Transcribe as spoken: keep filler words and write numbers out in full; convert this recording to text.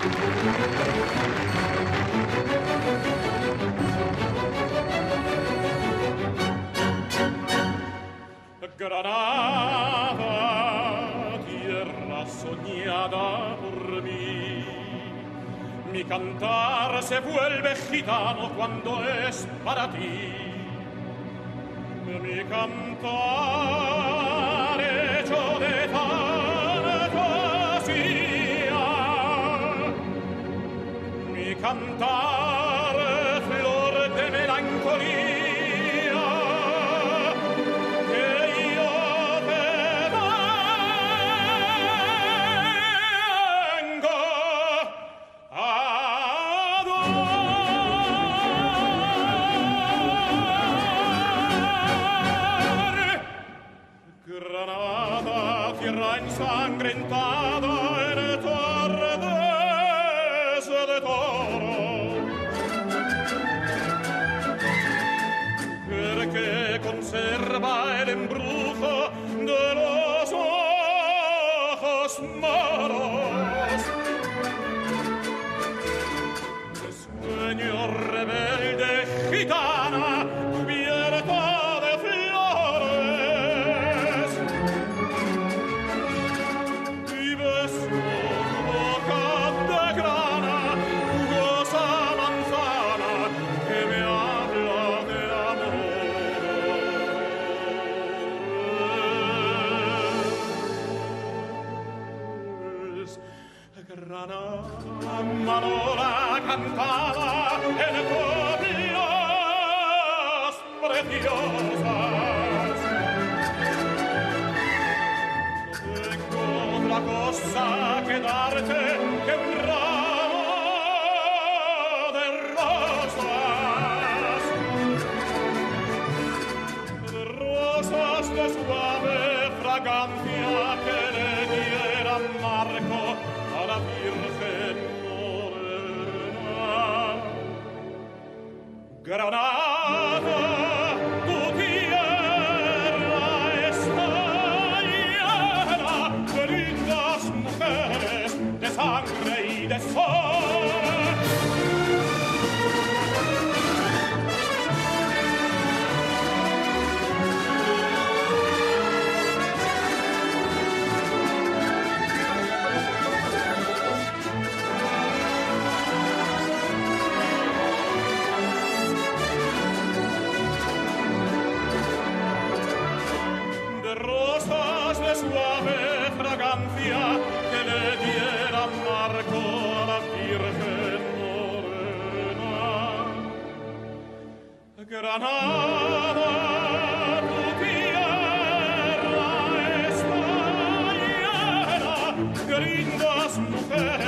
Granada, tierra soñada por mí, mi cantar se vuelve gitano cuando es para ti. Mi cantar hecho de fantasía, mi cantar flor de melancolía. Ensangrentada en tardes de toro, porque conserva el embrujo de los ojos moros, de sueño rebelde gitana cubierta de flores. Granada, Manola cantaba en copias preciosas. No tengo otra cosa que darte que un ramo de rosas, de rosas de suave fragancia que le dieran marco a la Virgen morena. Granada, tu tierra está llena de lindas mujeres, de sangre y de sol. Suave fragancia que le diera marco a la Virgen morena. Granada, tu tierra está llena de lindas mujeres,